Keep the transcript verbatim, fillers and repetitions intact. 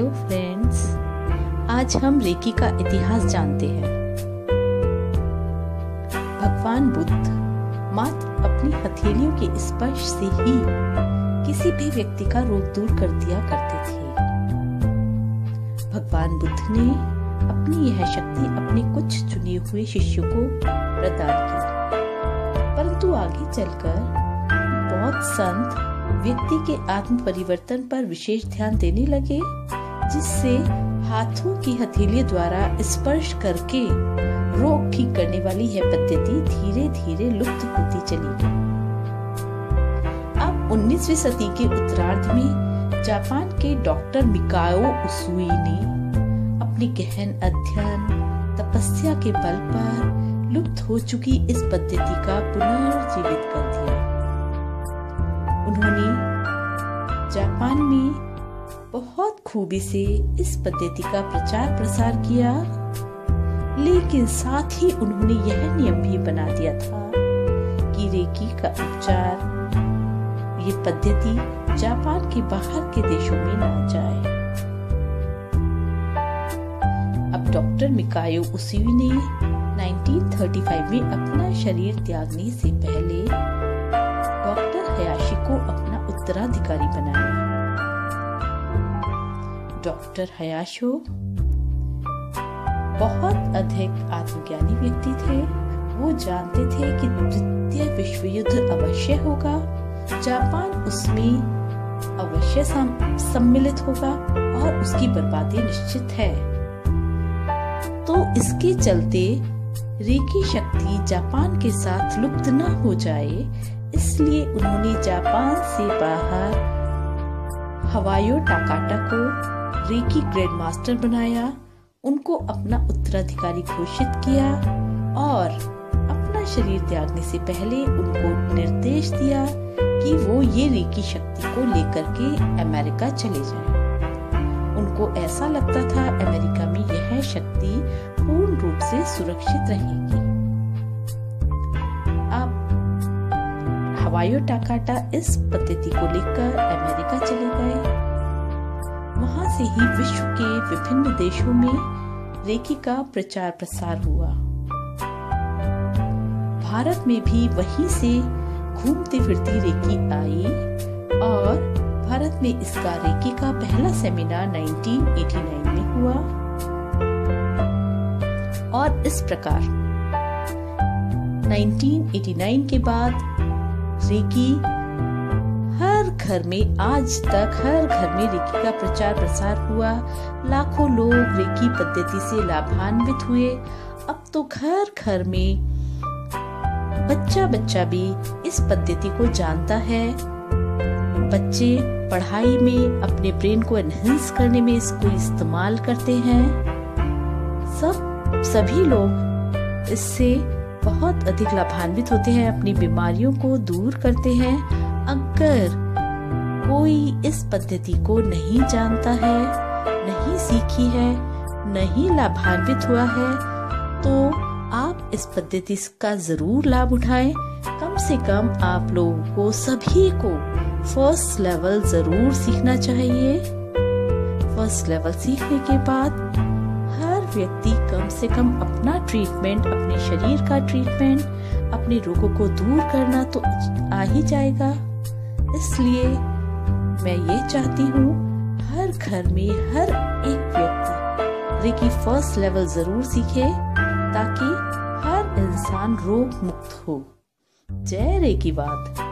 Hello friends, आज हम recce का इतिहास जानते हैं। भगवान बुद्ध मात्र अपनी हथेलियों के स्पर्श से ही किसी भी व्यक्ति का रोग दूर कर दिया करते थे। भगवान बुद्ध ने अपनी यह शक्ति अपने कुछ चुने हुए शिष्यों को प्रदान की, परंतु आगे चलकर बहुत संत व्यक्ति के आत्म परिवर्तन पर विशेष ध्यान देने लगे, जिससे हाथों की हथेलियों द्वारा स्पर्श करके रोग ठीक करने वाली यह पद्धति धीरे धीरे लुप्त होती चली गई। अब उन्नीसवीं सदी के उत्तरार्ध में जापान के डॉक्टर मिकाओ उसुई ने अपने गहन अध्ययन तपस्या के बल पर लुप्त हो चुकी इस पद्धति का पुनर्जीवित कर दिया। उन्होंने जापान में बहुत खूबी से इस पद्धति का प्रचार प्रसार किया, लेकिन साथ ही उन्होंने यह नियम भी बना दिया था कि रेकी का उपचार, ये पद्धति जापान के बाहर के देशों में ना जाए। अब डॉक्टर मिकायो उसुई ने उन्नीस सौ पैंतीस में अपना शरीर त्यागने से पहले डॉक्टर हयाशी को अपना उत्तराधिकारी बनाया। डॉक्टर हयाशी बहुत अधिक आत्मज्ञानी व्यक्ति थे। वो जानते थे कि द्वितीय विश्व युद्ध अवश्य होगा, जापान उसमें अवश्य सम्मिलित होगा और उसकी बर्बादी निश्चित है। तो इसके चलते रेकी शक्ति जापान के साथ लुप्त न हो जाए, इसलिए उन्होंने जापान से बाहर हवायो टाकाटा को रेकी ग्रैंड मास्टर बनाया, उनको अपना उत्तराधिकारी घोषित किया और अपना शरीर त्यागने से पहले उनको निर्देश दिया कि वो ये रेकी शक्ति को लेकर के अमेरिका चले जाएं। उनको ऐसा लगता था अमेरिका में यह शक्ति पूर्ण रूप से सुरक्षित रहेगी। अब हवायो टाकाटा इस पद्धति को लेकर अमेरिका चले गए। वहां से ही विश्व के विभिन्न देशों में रेकी का प्रचार प्रसार हुआ। भारत में भी वहीं से घूमती फिरती रेकी आई और भारत में इसका रेकी का पहला सेमिनार उन्नीस सौ नवासी में हुआ। और इस प्रकार उन्नीस सौ नवासी के बाद रेकी हर घर में, आज तक हर घर में रेकी का प्रचार प्रसार हुआ। लाखों लोग रेकी पद्धति से लाभान्वित हुए। अब तो घर घर में बच्चा बच्चा भी इस पद्धति को जानता है। बच्चे पढ़ाई में अपने ब्रेन को एनहेंस करने में इसको इस्तेमाल करते हैं। सब सभी लोग इससे बहुत अधिक लाभान्वित होते हैं, अपनी बीमारियों को दूर करते हैं। अगर कोई इस पद्धति को नहीं जानता है, नहीं सीखी है, नहीं लाभान्वित हुआ है, तो आप इस पद्धति का जरूर लाभ उठाएं। कम से कम आप लोगों को सभी को फर्स्ट लेवल जरूर सीखना चाहिए। फर्स्ट लेवल सीखने के बाद हर व्यक्ति कम से कम अपना ट्रीटमेंट, अपने शरीर का ट्रीटमेंट, अपने रोगों को दूर करना तो आ ही जाएगा। इसलिए मैं ये चाहती हूँ हर घर में हर एक व्यक्ति रेकी फर्स्ट लेवल जरूर सीखे, ताकि हर इंसान रोग मुक्त हो। जय रेकीवाद।